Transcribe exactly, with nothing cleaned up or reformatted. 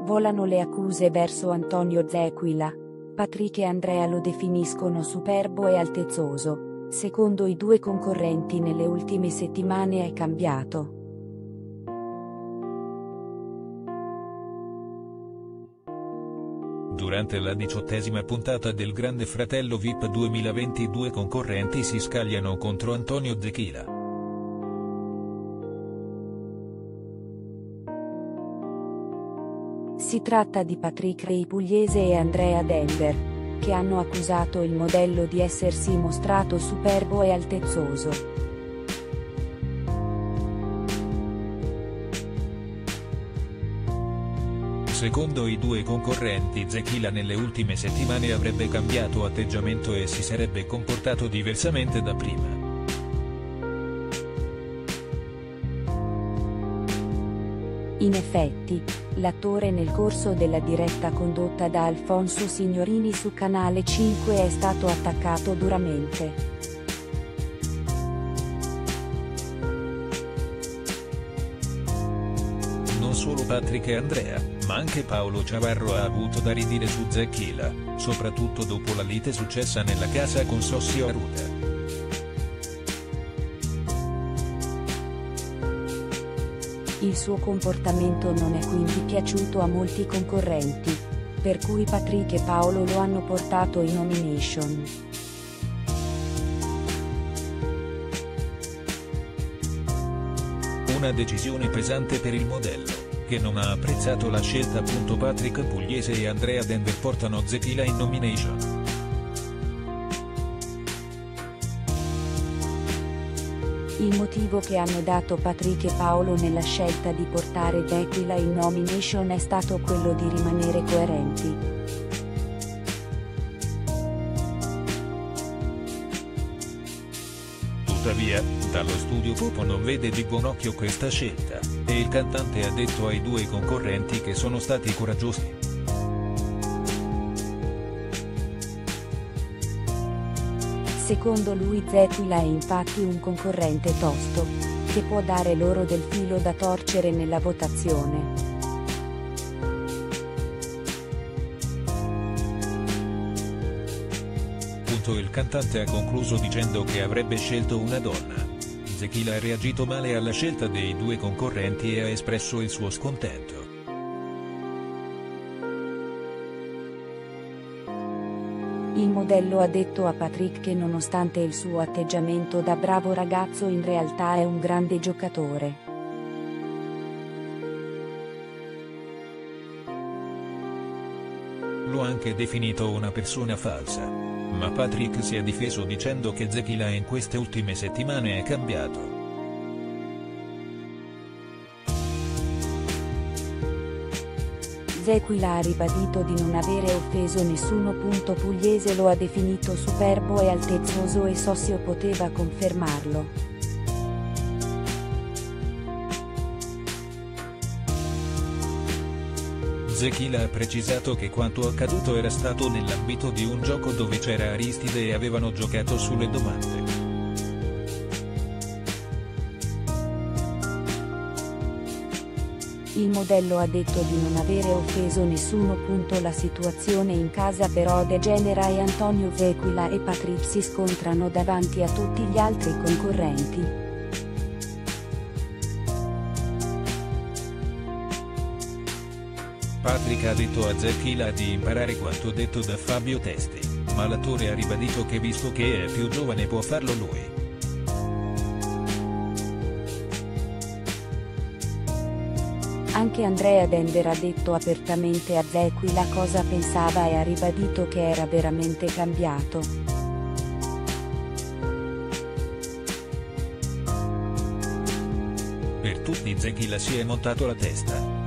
Volano le accuse verso Antonio Zecchila. Patrick e Andrea lo definiscono superbo e altezzoso. Secondo i due concorrenti nelle ultime settimane è cambiato. Durante la diciottesima puntata del Grande Fratello V I P duemilaventi i due concorrenti si scagliano contro Antonio Zecchila. Si tratta di Patrick Rei Pugliese e Andrea Denver, che hanno accusato il modello di essersi mostrato superbo e altezzoso. Secondo i due concorrenti, Zecchila nelle ultime settimane avrebbe cambiato atteggiamento e si sarebbe comportato diversamente da prima. In effetti, l'attore nel corso della diretta condotta da Alfonso Signorini su Canale cinque è stato attaccato duramente. Non solo Patrick e Andrea, ma anche Paolo Ciavarro ha avuto da ridire su Zecchila, soprattutto dopo la lite successa nella casa con Sossio Aruda. Il suo comportamento non è quindi piaciuto a molti concorrenti, per cui Patrick e Paolo lo hanno portato in nomination. Una decisione pesante per il modello, che non ha apprezzato la scelta. Patrick Pugliese e Andrea Denver portano Zecchila in nomination. Il motivo che hanno dato Patrick e Paolo nella scelta di portare Zecchila in nomination è stato quello di rimanere coerenti. Tuttavia, dallo studio Popo non vede di buon occhio questa scelta, e il cantante ha detto ai due concorrenti che sono stati coraggiosi. Secondo lui Zecchila è infatti un concorrente tosto, che può dare loro del filo da torcere nella votazione. Il cantante ha concluso dicendo che avrebbe scelto una donna. Zecchila ha reagito male alla scelta dei due concorrenti e ha espresso il suo scontento. Il modello ha detto a Patrick che nonostante il suo atteggiamento da bravo ragazzo in realtà è un grande giocatore. L'ho anche definito una persona falsa. Ma Patrick si è difeso dicendo che Zecchila in queste ultime settimane è cambiato. Zecchila ha ribadito di non avere offeso nessuno. Pugliese lo ha definito superbo e altezzoso e Sossio poteva confermarlo. Zecchila ha precisato che quanto accaduto era stato nell'ambito di un gioco dove c'era Aristide e avevano giocato sulle domande. Il modello ha detto di non avere offeso nessuno. La situazione in casa però degenera e Antonio Zecchila e Patrick si scontrano davanti a tutti gli altri concorrenti. Patrick ha detto a Zecchila di imparare quanto detto da Fabio Testi, ma l'attore ha ribadito che visto che è più giovane può farlo lui. Anche Andrea Denver ha detto apertamente a Zecchila cosa pensava e ha ribadito che era veramente cambiato. Per tutti Zecchila si è montato la testa.